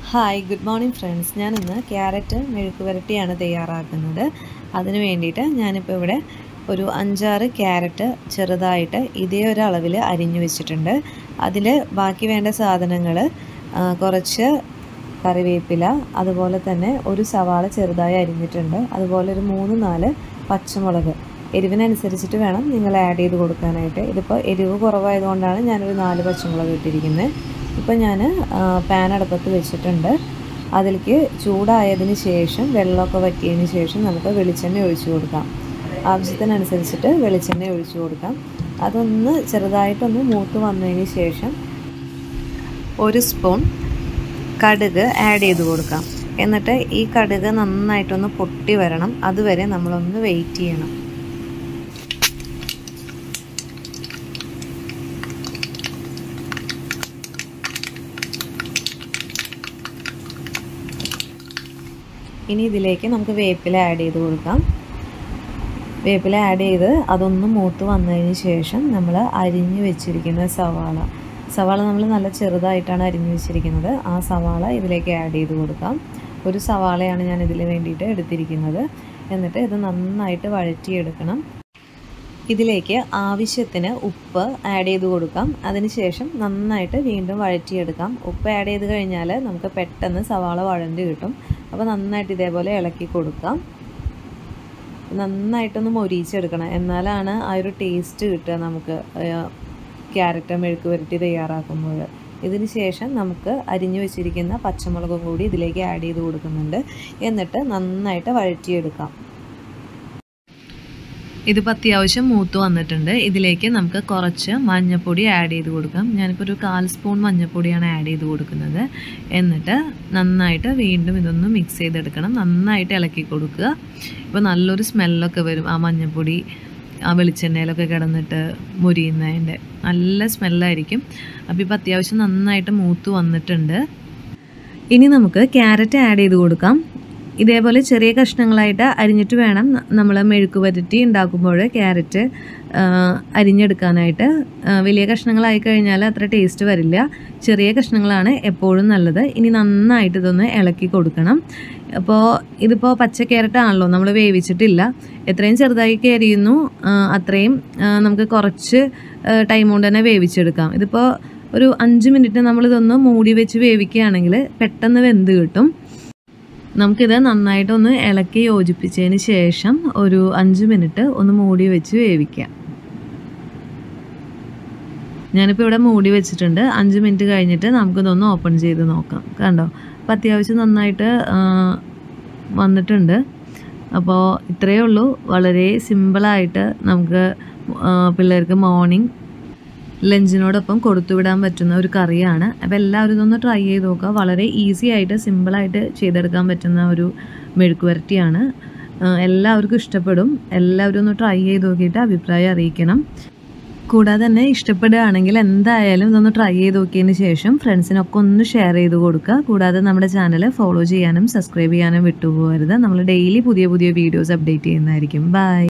Hi good morning friends. ഞാനിന്ന് carrot മെഴുക്ക് പുരട്ടിയാണ് തയ്യാറാക്കുന്നത്. അതിന് വേണ്ടിയിട്ട് ഞാനിപ്പോൾ ഇവിടെ ഒരു 5-6 ക്യാരറ്റ് ചെറുതായിട്ട് ഇതേ ഒരു അളവിൽ അരിഞ്ഞു വെച്ചിട്ടുണ്ട്. അതിൽ ബാക്കി വേണ്ട സാധനങ്ങൾ കുറച്ച് കറിവേപ്പില, അതുപോലെ തന്നെ ഒരു സവാള ചെറുതായി അരിഞ്ഞിട്ടുണ്ട്, അതുപോലെ ഒരു 3-4 പച്ചമുളക്. എരിവിനനുസരിച്ചിട്ട് വേണം നിങ്ങൾ ആഡ് ചെയ്ത് കൊടുക്കാനായിട്ട്. ഇതിപ്പോൾ എരിവ് കുറവായതുകൊണ്ടാണ് ഞാനൊരു 4 പച്ചമുളക് ഇട്ടിരിക്കുന്നത്. ഇപ്പോൾ ഞാൻ പാൻ അടുപ്പത്ത് വെച്ചിട്ടുണ്ട്. അതിലേക്ക് ചൂടായതിന് ശേഷം വെള്ളമൊക്കെ വറ്റിയതിന് ശേഷം നമുക്ക് വെളിച്ചെണ്ണ ഒഴിച്ചു കൊടുക്കാം. ആവശ്യത്തിനനുസരിച്ചിട്ട് വെളിച്ചെണ്ണ ഒഴിച്ചു കൊടുക്കാം. അതൊന്ന് ചെറുതായിട്ടൊന്ന് മൂത്ത് വന്നതിന് ശേഷം 1 സ്പൂൺ കടുക് ആഡ് ചെയ്ത് കൊടുക്കാം. എന്നിട്ട് ഈ കടുക് നന്നായിട്ടൊന്ന് പൊട്ടി വരണം. അതുവരെ നമ്മളൊന്ന് വെയിറ്റ് ചെയ്യണം. ഇനി ഇതിലേക്ക് നമുക്ക് വേപ്പില ആഡ് ചെയ്ത് കൊടുക്കാം. വേപ്പില ആഡ് ചെയ്ത് അതൊന്ന് മൂത്ത് വന്നതിന് ശേഷം നമ്മൾ അരിഞ്ഞു വെച്ചിരിക്കുന്ന സവാള നമ്മൾ നല്ല ചെറുതായിട്ടാണ് അരിഞ്ഞു വെച്ചിരിക്കുന്നത്. ആ സവാള ഇതിലേക്ക് ആഡ് ചെയ്ത് കൊടുക്കാം. ഒരു സവാളയാണ് ഞാൻ ഇതിൽ വേണ്ടിയിട്ട് എടുത്തിരിക്കുന്നത്. എന്നിട്ട് ഇത് നന്നായിട്ട് വഴറ്റിയെടുക്കണം. ഇതിലേക്ക് ആവശ്യത്തിന് ഉപ്പ് ആഡ് ചെയ്ത് കൊടുക്കാം. അതിനുശേഷം നന്നായിട്ട് വീണ്ടും വഴറ്റിയെടുക്കാം. ഉപ്പ് ആഡ് ചെയ്ത് കഴിഞ്ഞാൽ നമുക്ക് പെട്ടെന്ന് സവാള വഴണ്ട് കിട്ടും. അപ്പോൾ നന്നായിട്ട് ഇതേപോലെ ഇളക്കി കൊടുക്കാം. നന്നായിട്ടൊന്ന് മൊരിയിച്ചെടുക്കണം. എന്നാലാണ് ആ ഒരു ടേസ്റ്റ് കിട്ടുക നമുക്ക് ക്യാരറ്റ് മെഴുക്ക് പുരട്ടി തയ്യാറാക്കുമ്പോൾ. ഇതിന് ശേഷം നമുക്ക് അരിഞ്ഞു വെച്ചിരിക്കുന്ന പച്ചമുളകും കൂടി ഇതിലേക്ക് ആഡ് ചെയ്ത് കൊടുക്കുന്നുണ്ട്. എന്നിട്ട് നന്നായിട്ട് വഴറ്റിയെടുക്കാം. ഇതിപ്പോൾ അത്യാവശ്യം മൂത്ത് വന്നിട്ടുണ്ട്. ഇതിലേക്ക് നമുക്ക് കുറച്ച് മഞ്ഞൾപ്പൊടി ആഡ് ചെയ്ത് കൊടുക്കാം. ഞാനിപ്പോൾ ഒരു 1/4 സ്പൂൺ മഞ്ഞൾപ്പൊടിയാണ് ആഡ് ചെയ്ത് കൊടുക്കുന്നത്. എന്നിട്ട് നന്നായിട്ട് വീണ്ടും ഇതൊന്ന് മിക്സ് ചെയ്തെടുക്കണം. നന്നായിട്ട് ഇളക്കി കൊടുക്കുക. ഇപ്പോൾ നല്ലൊരു സ്മെല്ലൊക്കെ വരും. ആ മഞ്ഞൾപ്പൊടി ആ വെളിച്ചെണ്ണയിലൊക്കെ കിടന്നിട്ട് മുരിയുന്നതിൻ്റെ നല്ല സ്മെല്ലായിരിക്കും. അപ്പോൾ ഇപ്പോൾ അത്യാവശ്യം നന്നായിട്ട് മൂത്ത് വന്നിട്ടുണ്ട്. ഇനി നമുക്ക് ക്യാരറ്റ് ആഡ് ചെയ്ത് കൊടുക്കാം. ഇതേപോലെ ചെറിയ കഷ്ണങ്ങളായിട്ട് അരിഞ്ഞിട്ട് വേണം നമ്മൾ മെഴുക്ക് പുരട്ടി ഉണ്ടാക്കുമ്പോൾ ക്യാരറ്റ് അരിഞ്ഞെടുക്കാനായിട്ട്. വലിയ കഷ്ണങ്ങളായി കഴിഞ്ഞാൽ അത്ര ടേസ്റ്റ് വരില്ല. ചെറിയ കഷ്ണങ്ങളാണ് എപ്പോഴും നല്ലത്. ഇനി നന്നായിട്ട് ഇതൊന്ന് ഇളക്കി കൊടുക്കണം. അപ്പോൾ ഇതിപ്പോൾ പച്ച ക്യാരറ്റ് ആണല്ലോ, നമ്മൾ വേവിച്ചിട്ടില്ല. എത്രയും ചെറുതായി അരിയുന്നു അത്രയും നമുക്ക് കുറച്ച് ടൈം കൊണ്ട് തന്നെ വേവിച്ചെടുക്കാം. ഇതിപ്പോൾ ഒരു 5 മിനിറ്റ് നമ്മളിതൊന്ന് മൂടി വെച്ച് വേവിക്കുകയാണെങ്കിൽ പെട്ടെന്ന് വെന്ത് കിട്ടും. നമുക്കിത് നന്നായിട്ടൊന്ന് ഇളക്കി യോജിപ്പിച്ചതിന് ശേഷം ഒരു 5 മിനിറ്റ് ഒന്ന് മൂടി വെച്ച് വേവിക്കാം. ഞാനിപ്പോൾ ഇവിടെ മൂടി വെച്ചിട്ടുണ്ട്. 5 മിനിറ്റ് കഴിഞ്ഞിട്ട് നമുക്കിതൊന്ന് ഓപ്പൺ ചെയ്ത് നോക്കാം. കണ്ടോ, അപ്പോൾ അത്യാവശ്യം നന്നായിട്ട് വന്നിട്ടുണ്ട്. അപ്പോൾ ഇത്രയേ ഉള്ളൂ. വളരെ സിമ്പിളായിട്ട് നമുക്ക് പിള്ളേർക്ക് മോർണിംഗ് ലഞ്ചിനോടൊപ്പം കൊടുത്തുവിടാൻ പറ്റുന്ന ഒരു കറിയാണ്. അപ്പോൾ എല്ലാവരും ഇതൊന്ന് ട്രൈ ചെയ്ത് നോക്കുക. വളരെ ഈസി ആയിട്ട് സിമ്പിളായിട്ട് ചെയ്തെടുക്കാൻ പറ്റുന്ന ഒരു മെഴുക്ക് പുരട്ടിയാണ്. എല്ലാവർക്കും ഇഷ്ടപ്പെടും. എല്ലാവരും ഒന്ന് ട്രൈ ചെയ്ത് നോക്കിയിട്ട് അഭിപ്രായം അറിയിക്കണം. കൂടാതെ തന്നെ ഇഷ്ടപ്പെടുകയാണെങ്കിൽ എന്തായാലും ഇതൊന്ന് ട്രൈ ചെയ്ത് നോക്കിയതിന് ശേഷം ഫ്രണ്ട്സിനൊക്കെ ഒന്ന് ഷെയർ ചെയ്ത് കൊടുക്കുക. കൂടാതെ നമ്മുടെ ചാനൽ ഫോളോ ചെയ്യാനും സബ്സ്ക്രൈബ് ചെയ്യാനും വിട്ടുപോകരുത്. നമ്മൾ ഡെയിലി പുതിയ വീഡിയോസ് അപ്ഡേറ്റ് ചെയ്യുന്നതായിരിക്കും. ബൈ.